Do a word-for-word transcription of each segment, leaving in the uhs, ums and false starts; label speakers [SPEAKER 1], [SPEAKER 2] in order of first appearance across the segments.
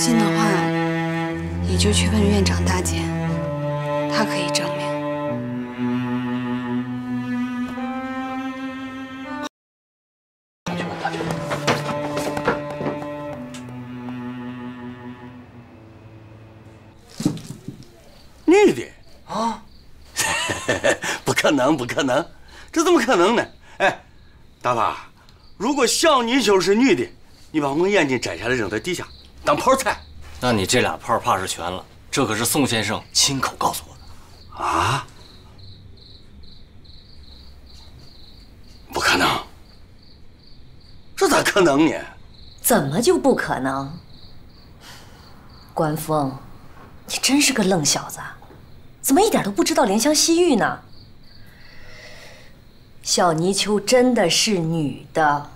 [SPEAKER 1] 信的话，你就去问院长大姐，她可以证明。
[SPEAKER 2] 去问他去。
[SPEAKER 3] 女的啊？不可能，不可能，这怎么可能呢？哎，大发，如果小泥鳅是女的，你把我眼睛摘下来扔在地下当泡菜。
[SPEAKER 2] 那你这俩泡怕是全了。这可是宋先生亲口告诉我的。
[SPEAKER 3] 啊？不可能，这咋可能呢？
[SPEAKER 4] 怎么就不可能？关峰，你真是个愣小子，怎么一点都不知道怜香惜玉呢？小泥鳅真的是女的。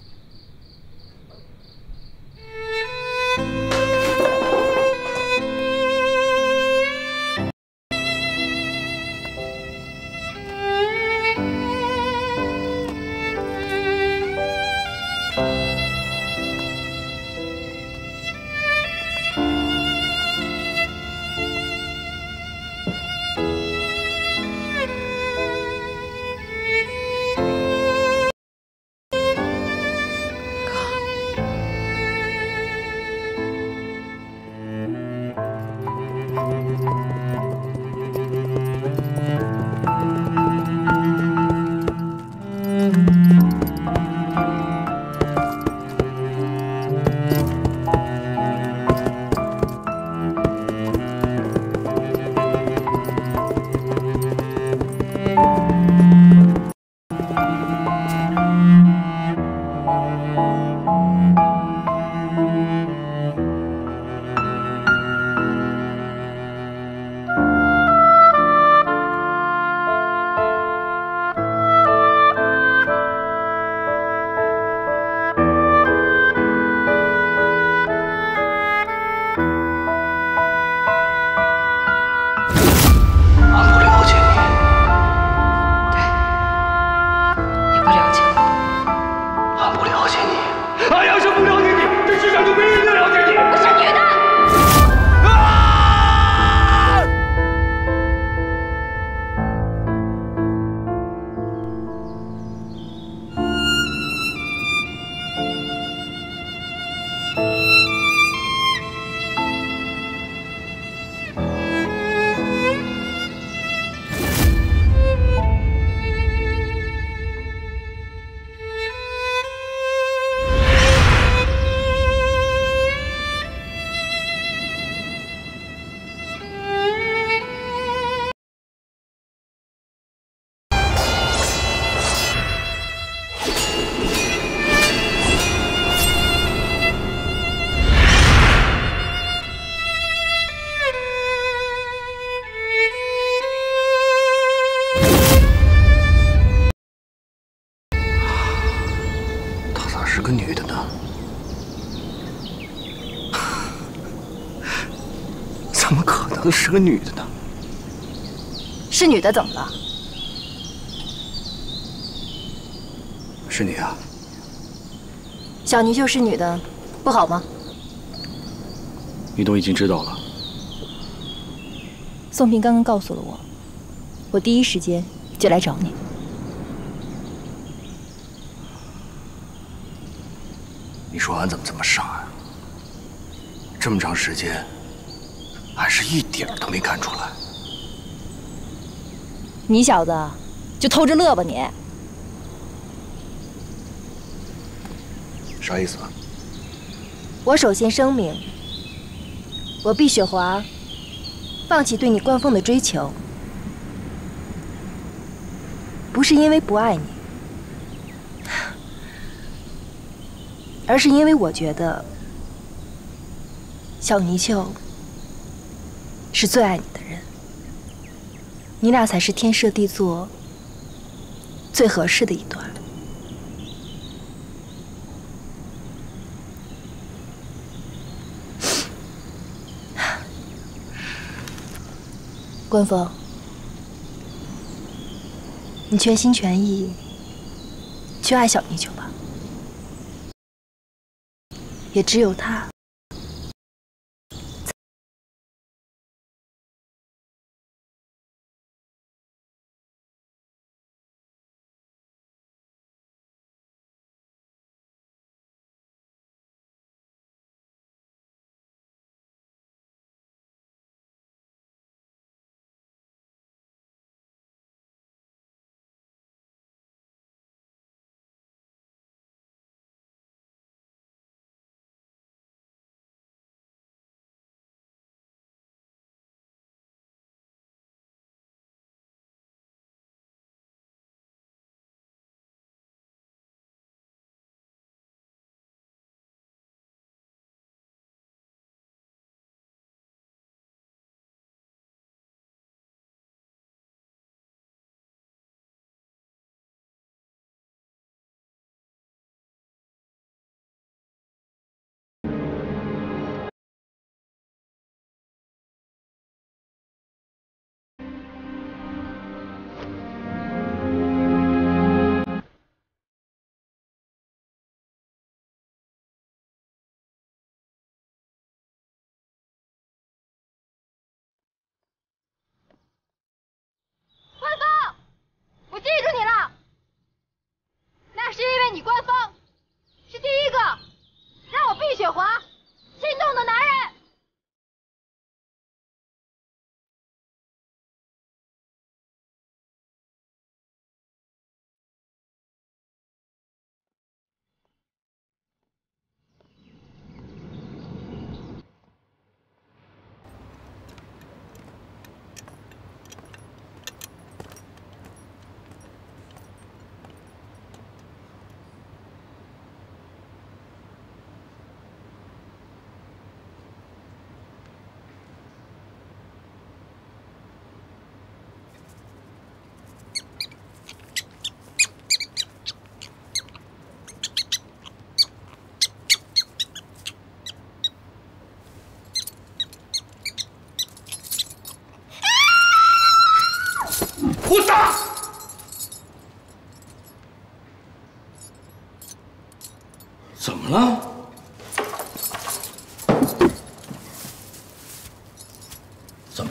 [SPEAKER 2] 是个女的呢？怎么可能是个女的呢？
[SPEAKER 4] 是女的怎么了？
[SPEAKER 2] 是你啊？
[SPEAKER 4] 小泥鳅是女的，不好吗？
[SPEAKER 2] 你都已经知道了。
[SPEAKER 4] 宋平刚刚告诉了我，我第一时间就来找你。
[SPEAKER 2] 你说俺怎么这么傻呀？这么长时间，俺是一点都没看出来。
[SPEAKER 4] 你小子就偷着乐吧你！
[SPEAKER 2] 啥意思啊？
[SPEAKER 4] 我首先声明，我毕雪华放弃对你关峰的追求，不是因为不爱你。 而是因为我觉得小泥鳅是最爱你的人，你俩才是天设地作最合适的一对。关峰，你全心全意去爱小泥鳅吧。 也只有他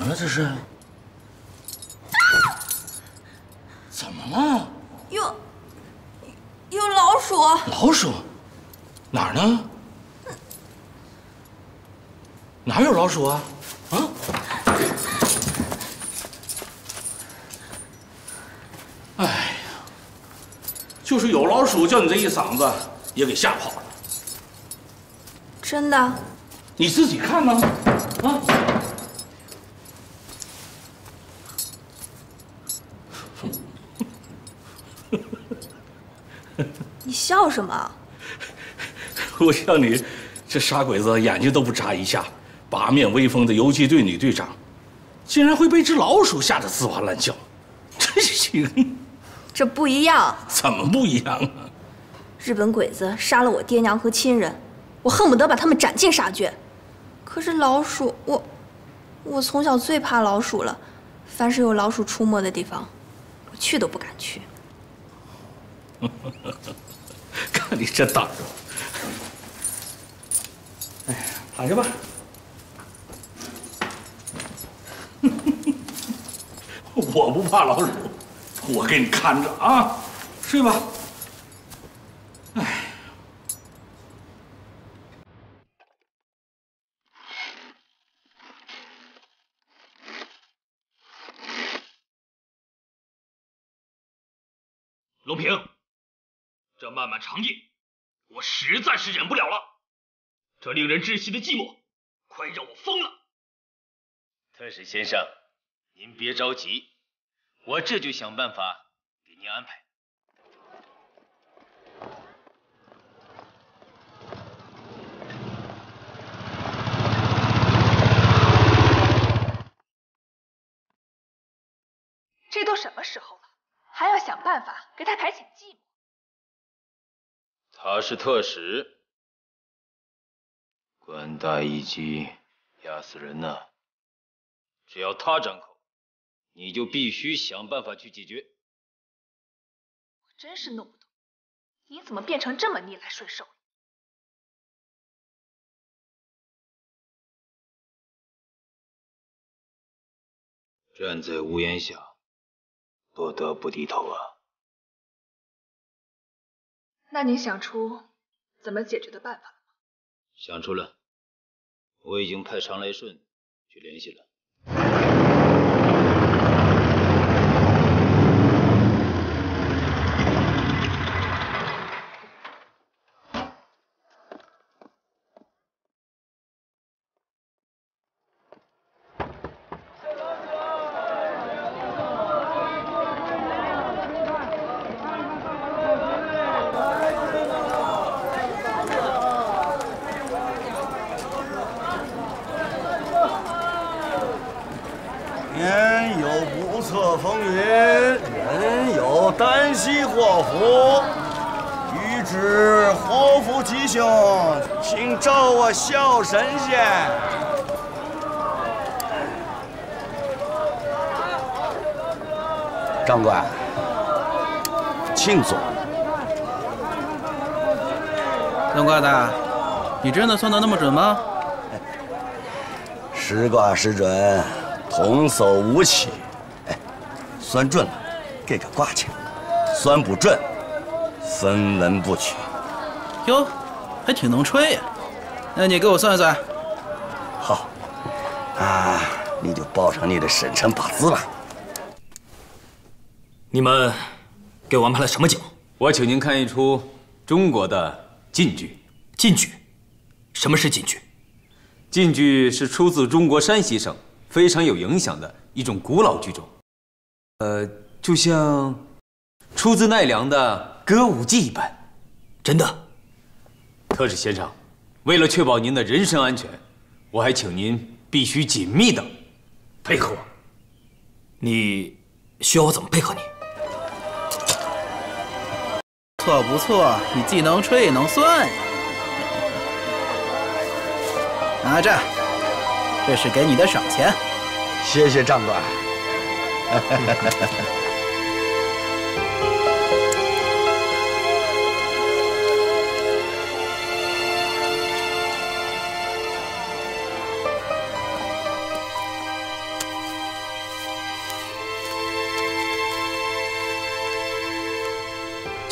[SPEAKER 2] 了？这是？怎么了？
[SPEAKER 1] 有有老鼠！
[SPEAKER 2] 老鼠？哪儿呢？哪有老鼠啊？啊？哎呀，就是有老鼠，叫你这一嗓子也给吓跑了。
[SPEAKER 1] 真的？
[SPEAKER 2] 你自己看呢？啊？
[SPEAKER 1] 你笑什么？
[SPEAKER 2] 我想你这傻鬼子眼睛都不眨一下，八面威风的游击队女队长，竟然会被只老鼠吓得吱哇乱叫，真行！
[SPEAKER 1] 这不一样。
[SPEAKER 2] 怎么不一样啊？
[SPEAKER 1] 日本鬼子杀了我爹娘和亲人，我恨不得把他们斩尽杀绝。可是老鼠，我我从小最怕老鼠了，凡是有老鼠出没的地方，我去都不敢去。
[SPEAKER 2] 看你这胆儿！哎，躺下吧。我不怕老鼠，我给你看着啊，睡吧。哎。
[SPEAKER 5] 龙平，这漫漫长夜，我实在是忍不了了。这令人窒息的寂寞，快让我疯了！
[SPEAKER 6] 特使先生，您别着急，我这就想办法给您安排。
[SPEAKER 4] 这都什么时候了，还要想办法给他排遣寂寞？
[SPEAKER 6] 他是特使，官大一级，压死人呐！只要他张口，你就必须想办法去解决。
[SPEAKER 4] 我真是弄不懂，你怎么变成这么逆来顺受了？
[SPEAKER 6] 站在屋檐下，不得不低头啊！
[SPEAKER 4] 那你想出怎么解决的办法了吗？
[SPEAKER 6] 想出了，我已经派常来顺去联系了。
[SPEAKER 3] 天有不测风云，人有旦夕祸福。欲知祸福吉凶，请召我小神仙。长官，请坐。
[SPEAKER 7] 当官的，你真的算得那么准吗？
[SPEAKER 3] 实卦实准。童叟无欺，哎，算准了，给个挂钱；算不准，分文不取。
[SPEAKER 7] 哟，还挺能吹呀！那你给我算算。
[SPEAKER 3] 好，啊，你就报上你的生辰八字吧。
[SPEAKER 5] 你们给我安排了什么景？
[SPEAKER 8] 我请您看一出中国的晋剧。
[SPEAKER 5] 晋剧？什么是晋剧？
[SPEAKER 8] 晋剧是出自中国山西省。非常有影响的一种古老剧种，呃，就像出自奈良的歌舞伎一般。
[SPEAKER 5] 真的？
[SPEAKER 8] 特使先生，为了确保您的人身安全，我还请您必须紧密的配合我。
[SPEAKER 5] 你需要我怎么配合你？
[SPEAKER 7] 不错不错，你既能吹也能算呀。拿着。这是给你的赏钱，
[SPEAKER 3] 谢谢长官。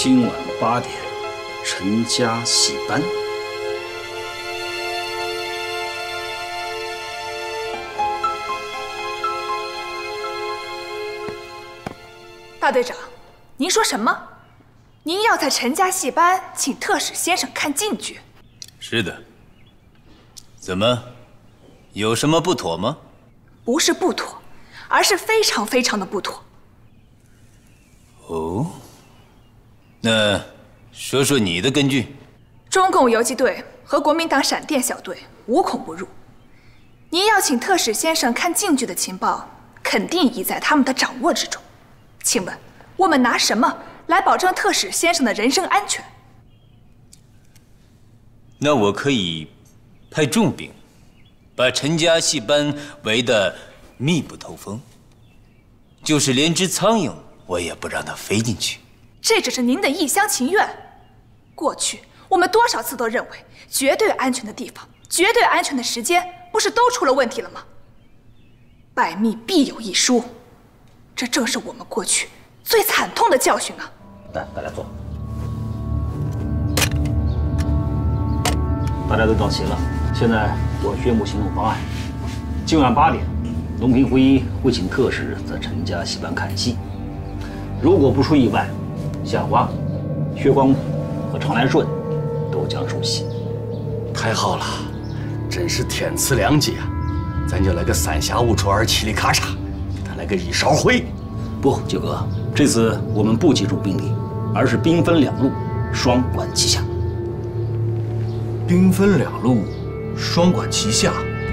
[SPEAKER 9] 今晚八点，陈家戏班。
[SPEAKER 10] 大队长，您说什么？您要在陈家戏班请特使先生看京剧？
[SPEAKER 6] 是的。怎么，有什么不妥吗？
[SPEAKER 10] 不是不妥，而是非常非常的不妥。
[SPEAKER 6] 哦，那说说你的根据。
[SPEAKER 10] 中共游击队和国民党闪电小队无孔不入，您要请特使先生看京剧的情报，肯定已在他们的掌握之中。请问，我们拿什么来保证特使先生的人身安全？
[SPEAKER 6] 那我可以派重兵，把陈家戏班围得密不透风，就是连只苍蝇我也不让它飞进去。
[SPEAKER 10] 这只是您的一厢情愿。过去我们多少次都认为，绝对安全的地方、绝对安全的时间，不是都出了问题了吗？百密必有一疏，这正是我们过去最惨痛的教训啊！
[SPEAKER 9] 来，大家坐。大家都到齐了，现在我宣布行动方案：今晚八点，隆平胡一会请特使在陈家戏班看戏。如果不出意外，夏花、薛光武和常来顺都将出席。
[SPEAKER 3] 太好了，真是天赐良机啊！咱就来个三下五除二，嘁里咔嚓，咱来个一勺烩。
[SPEAKER 9] 不，九哥，这次我们不集中兵力，而是兵分两路，双管齐下。
[SPEAKER 11] 兵分两路，双管齐下。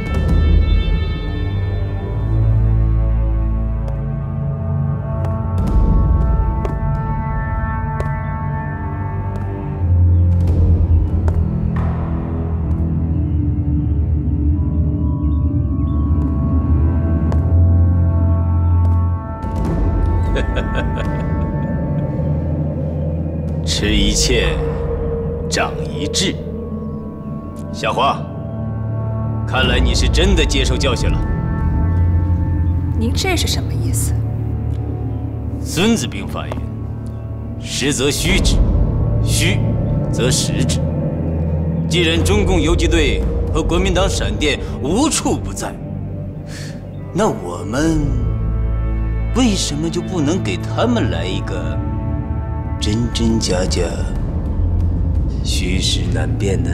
[SPEAKER 6] 吃一堑，长一智。小花，看来你是真的接受教训了。
[SPEAKER 10] 您这是什么意思？
[SPEAKER 6] 《孙子兵法》云：“实则虚之，虚则实之。”既然中共游击队和国民党闪电无处不在，那我们为什么就不能给他们来一个真真假假、虚实难辨呢？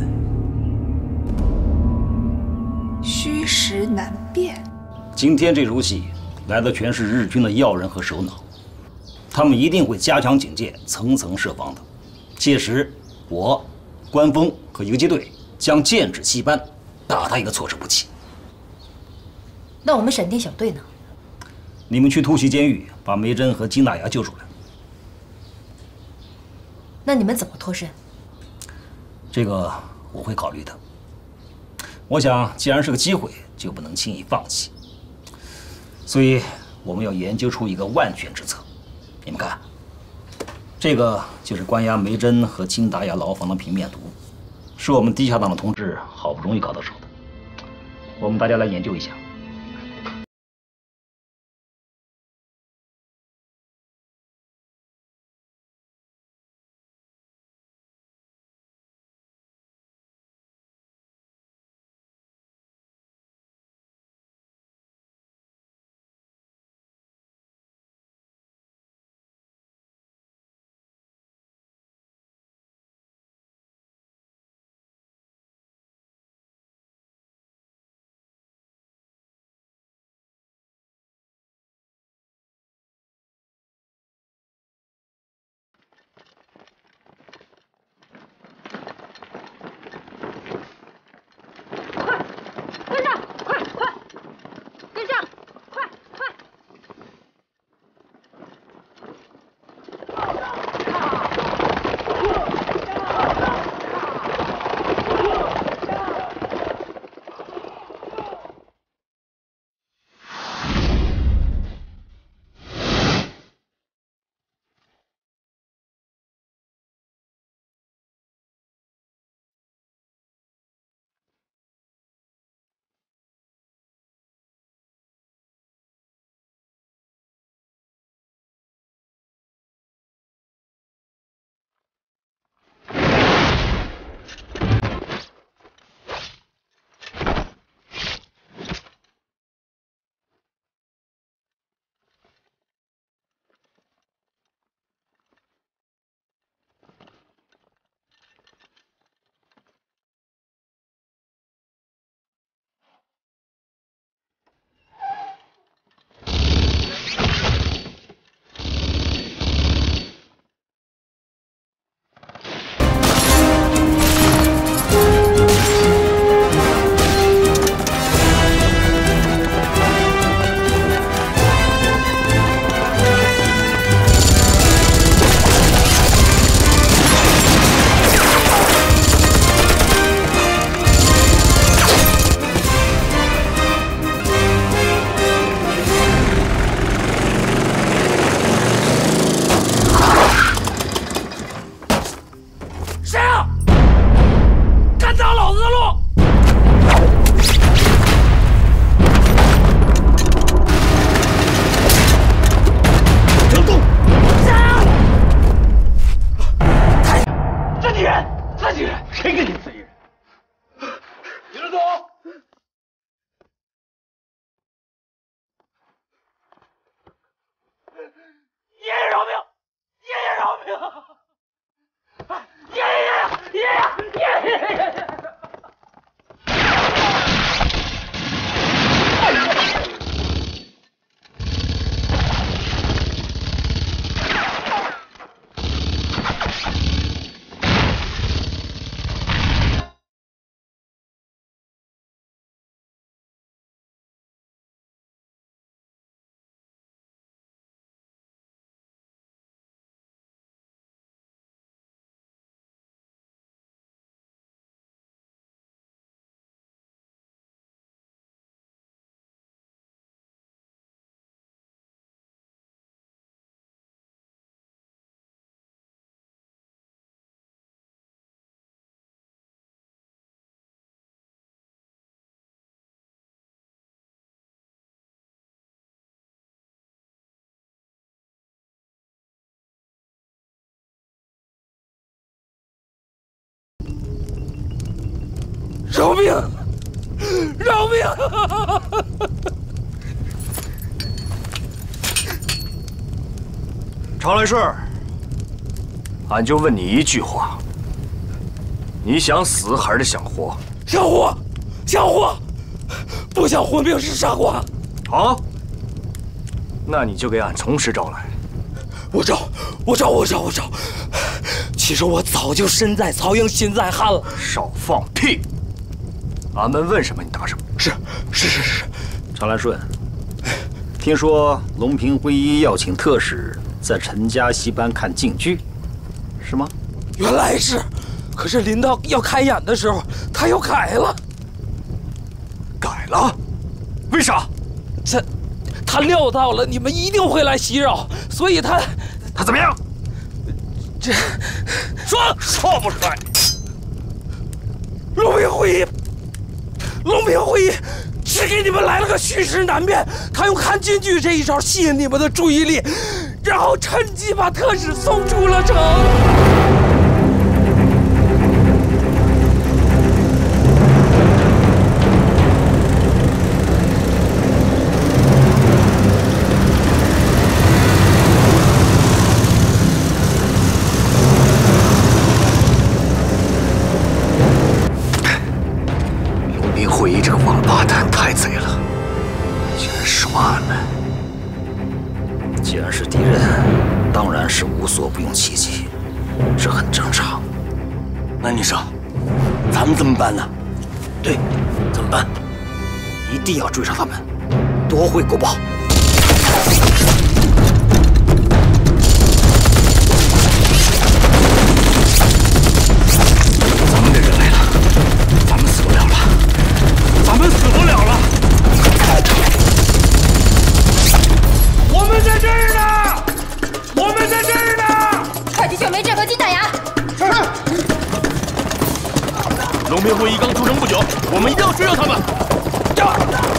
[SPEAKER 10] 虚实难辨。
[SPEAKER 9] 今天这出戏来的全是日军的要人和首脑，他们一定会加强警戒，层层设防的。届时，我、关锋和游击队将剑指戏班，打他一个措手不及。
[SPEAKER 4] 那我们闪电小队呢？
[SPEAKER 9] 你们去突袭监狱，把梅珍和金大牙救出来。
[SPEAKER 4] 那你们怎么脱身？
[SPEAKER 9] 这个我会考虑的。我想，既然是个机会，就不能轻易放弃。所以，我们要研究出一个万全之策。你们看，这个就是关押梅珍和金达雅牢房的平面图，是我们地下党的同志好不容易搞到手的。我们大家来研究一下。
[SPEAKER 12] 饶命！饶命！
[SPEAKER 11] 常来顺，俺就问你一句话：你想死还是想活？
[SPEAKER 12] 想活，想活，不想活命是傻瓜。
[SPEAKER 11] 好，那你就给俺从实招来。
[SPEAKER 12] 我招，我招，我招，我招。其实我早就身在曹营心在汉了。
[SPEAKER 11] 少放屁！俺们问什么你答什么。
[SPEAKER 12] 是，是是是。
[SPEAKER 9] 常来顺，听说隆平会议要请特使在陈家戏班看京剧，是吗？
[SPEAKER 12] 原来是，可是临到要开演的时候，他又改了。
[SPEAKER 11] 改了？为啥？
[SPEAKER 12] 这，他料到了你们一定会来袭扰，所以他
[SPEAKER 11] 他怎么样？
[SPEAKER 12] 这
[SPEAKER 11] 说说不出来。
[SPEAKER 12] 隆平会议，隆平会议只给你们来了个虚实难辨，他用看京剧这一招吸引你们的注意力，然后趁机把特使送出了城。
[SPEAKER 11] 会议这个王八蛋太贼了，竟然耍俺们！
[SPEAKER 9] 既然是敌人，当然是无所不用其极，这很正常。
[SPEAKER 3] 那你说，咱们怎么办呢？
[SPEAKER 9] 对，怎么办？一定要追上他们，夺回国宝。
[SPEAKER 11] 咱们的人来了，咱们死不了了。咱们死不了了！
[SPEAKER 12] 我们在这儿呢！我们在这儿呢！
[SPEAKER 1] 快去救梅震和金大牙！
[SPEAKER 12] 是是。
[SPEAKER 11] 隆平会议刚出城不久，我们一定要追上他们！
[SPEAKER 12] 驾！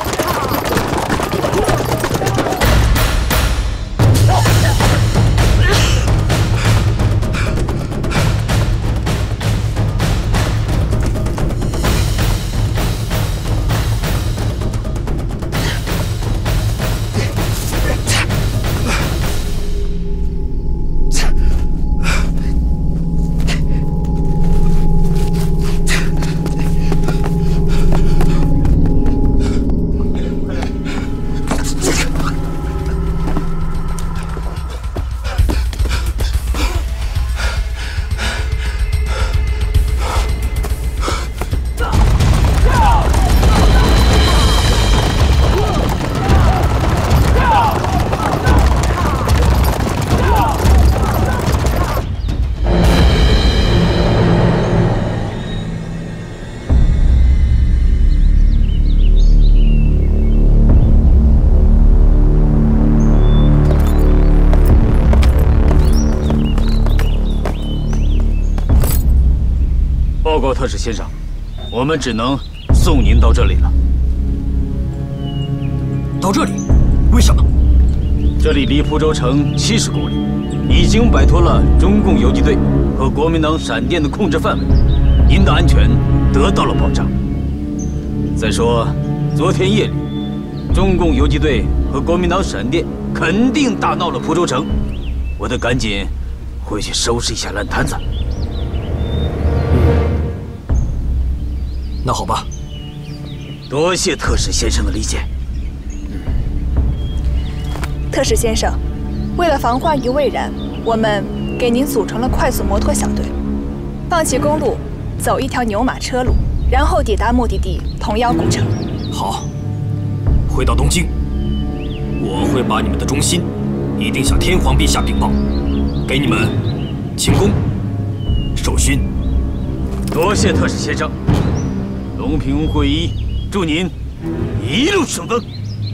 [SPEAKER 6] 报告特使先生，我们只能送您到这里了。
[SPEAKER 11] 到这里？为什么？
[SPEAKER 6] 这里离蒲州城七十公里，已经摆脱了中共游击队和国民党闪电的控制范围，您的安全得到了保障。再说，昨天夜里，中共游击队和国民党闪电肯定大闹了蒲州城，我得赶紧回去收拾一下烂摊子。
[SPEAKER 11] 那好吧，
[SPEAKER 6] 多谢特使先生的理解。
[SPEAKER 10] 特使先生，为了防患于未然，我们给您组成了快速摩托小队，放弃公路，走一条牛马车路，然后抵达目的地童谣古城。
[SPEAKER 11] 好，回到东京，我会把你们的忠心一定向天皇陛下禀报，给你们清宫授勋。
[SPEAKER 6] 多谢特使先生。隆平会议，祝您一路顺风。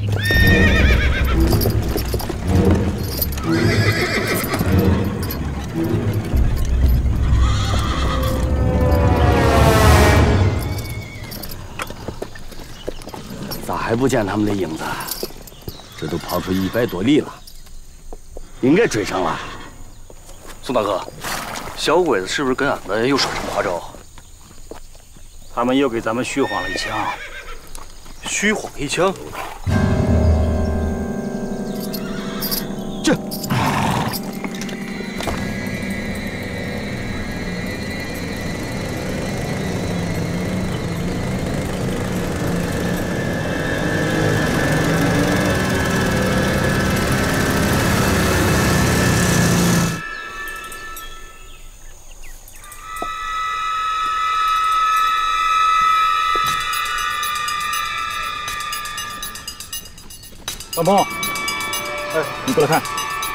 [SPEAKER 3] 咋还不见他们的影子？这都跑出一百多里了，应该追上了。
[SPEAKER 11] 宋大哥，小鬼子是不是跟俺们又耍什么花招？
[SPEAKER 9] 他们又给咱们虚晃了一枪。
[SPEAKER 3] 虚晃一枪？这。
[SPEAKER 9] 张鹏，哎，你过来看，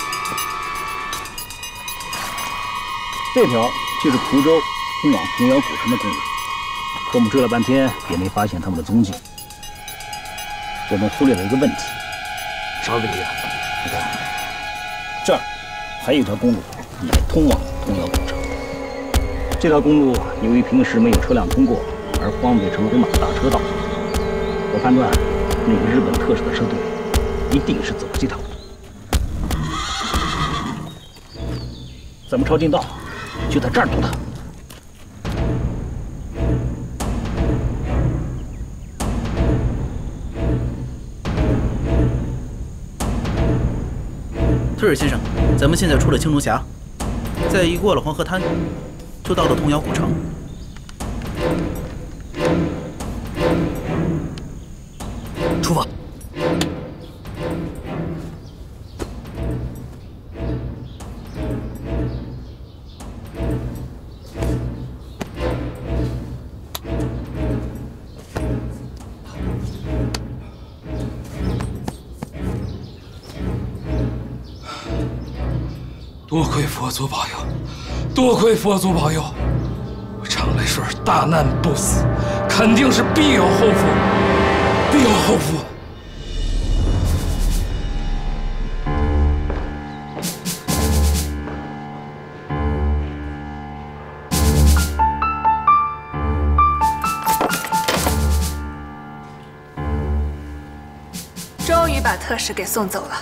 [SPEAKER 9] 这条就是蒲州通往童谣古城的公路，可我们追了半天也没发现他们的踪迹。我们忽略了一个问题。啥问题啊？你看，这儿还有一条公路也通往童谣古城。这条公路由于平时没有车辆通过，而荒废成人马大车道。我判断，那个日本特使的车队。 一定是走这条路，咱们抄近道，就在这儿堵他。
[SPEAKER 7] 特使先生，咱们现在出了青龙峡，再一过了黄河滩，就到了童谣古城。
[SPEAKER 11] 出发。
[SPEAKER 12] 多亏佛祖保佑，多亏佛祖保佑，我常来顺大难不死，肯定是必有后福，必有后福。
[SPEAKER 10] 终于把特使给送走了。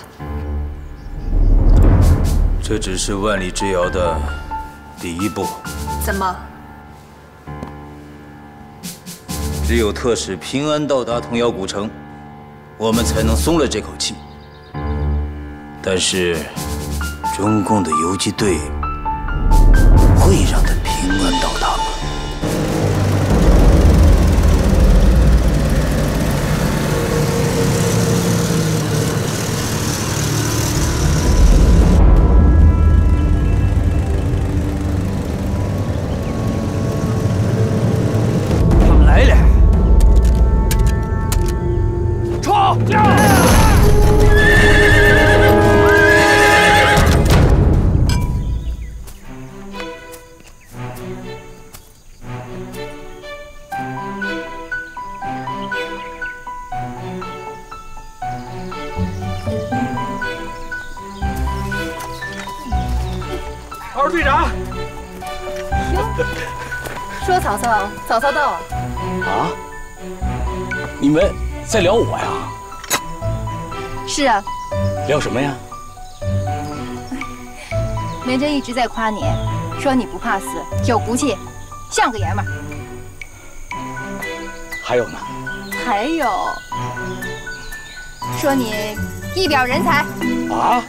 [SPEAKER 6] 这只是万里之遥的第一步。
[SPEAKER 10] 怎么？
[SPEAKER 6] 只有特使平安到达童谣古城，我们才能松了这口气。但是，中共的游击队会让他平安到达吗？
[SPEAKER 12] 二队长，
[SPEAKER 4] 说曹操，曹操到。
[SPEAKER 12] 啊？你们在聊我呀？
[SPEAKER 4] 是啊。
[SPEAKER 12] 聊什么呀？
[SPEAKER 4] 梅珍一直在夸你，说你不怕死，有骨气，像个爷们儿。
[SPEAKER 12] 还有呢？
[SPEAKER 4] 还有，说你一表人才。
[SPEAKER 12] 啊？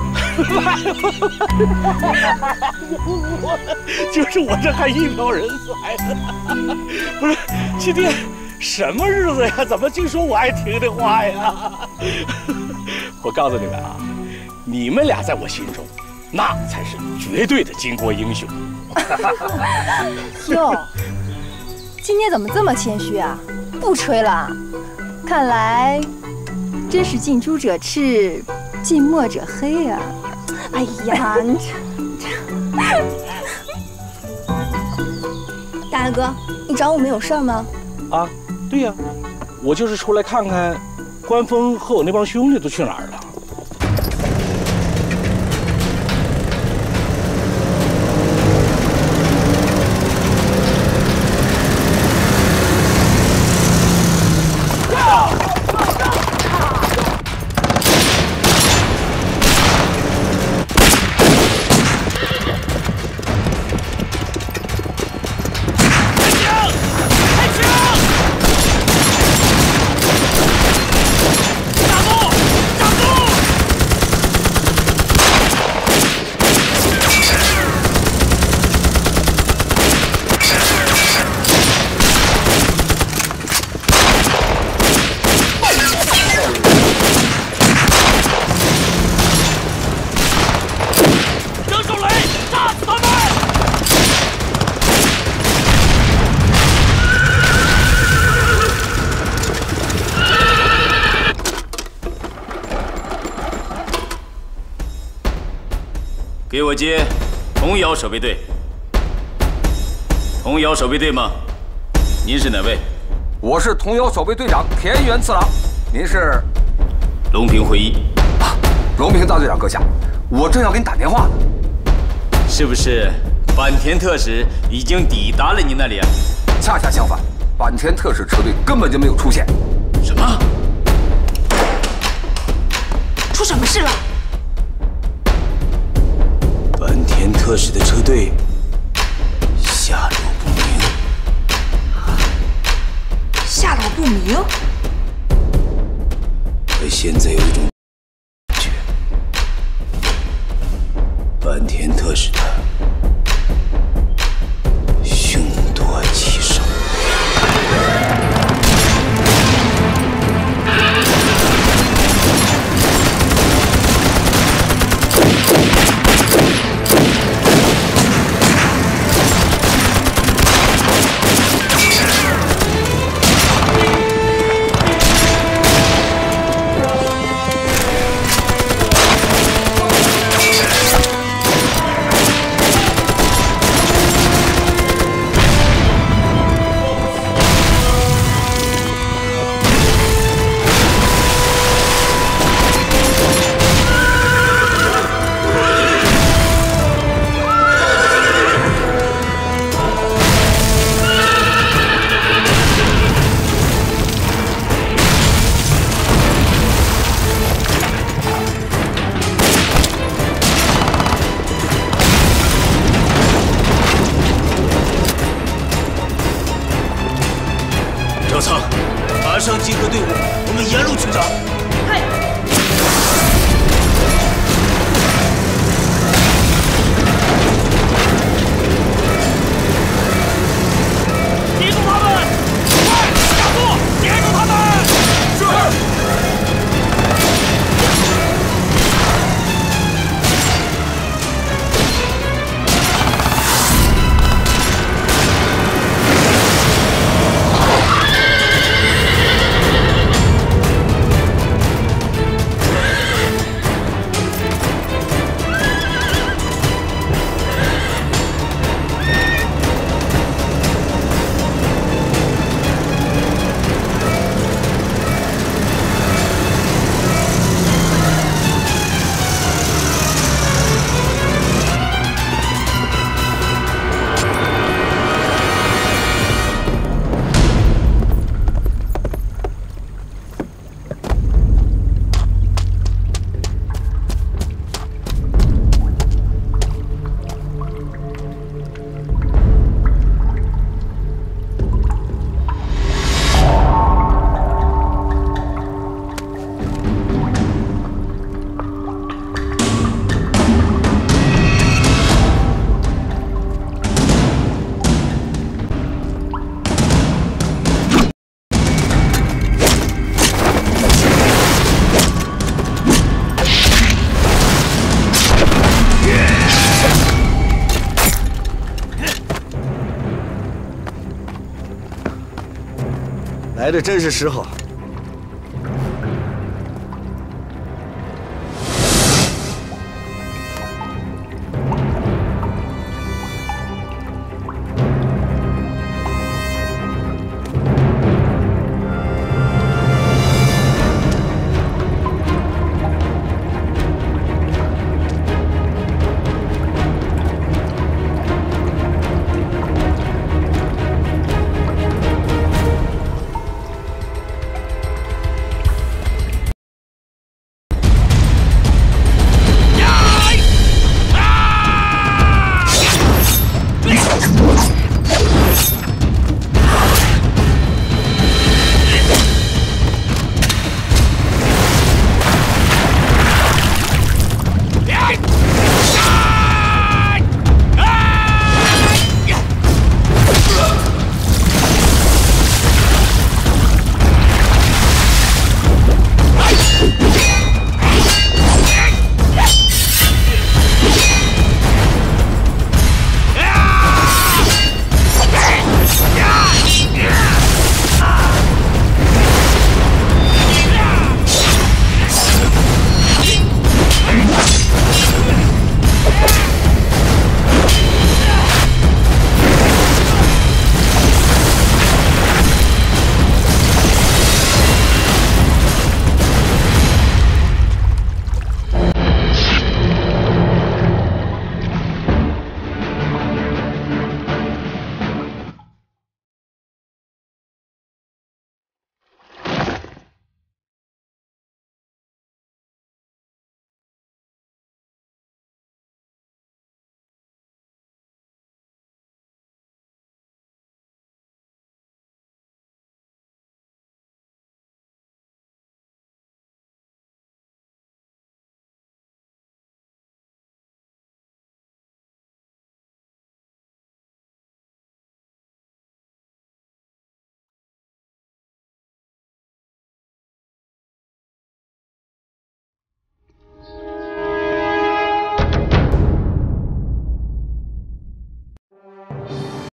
[SPEAKER 12] 就是我这还一表人才呢。不是，今天什么日子呀？怎么净说我爱听的话呀？我告诉你们啊，你们俩在我心中，那才是绝对的巾帼英雄。
[SPEAKER 4] 哟，今天怎么这么谦虚啊？不吹了，看来真是近朱者赤，近墨者黑呀、啊。哎呀，你这
[SPEAKER 1] 大哥，你找我们有事儿吗？
[SPEAKER 2] 啊，对呀，我就是出来看看，关峰和我那帮兄弟都去哪儿了。
[SPEAKER 12] 开枪！
[SPEAKER 6] 给我接童谣守备队。童谣守备队吗？您是哪位？
[SPEAKER 13] 我是童谣守备队长田园次郎。您是？
[SPEAKER 6] 龙平会议。
[SPEAKER 13] 啊，龙平大队长阁下，我正要给你打电话呢。
[SPEAKER 6] 是不是坂田特使已经抵达了您那里啊？
[SPEAKER 13] 恰恰相反，坂田特使车队根本就没有出现。
[SPEAKER 6] 什么？
[SPEAKER 10] 出什么事了？
[SPEAKER 6] 坂田特使的车队下落不明。
[SPEAKER 10] 下落不明？
[SPEAKER 6] 我现在有一种感觉，坂田特使的凶多吉少。 赵仓，马上集合队伍，我们沿路去找。
[SPEAKER 10] 嗨。
[SPEAKER 12] 抵住他们！快，加速！截住他们！是。
[SPEAKER 3] 来的真是时候。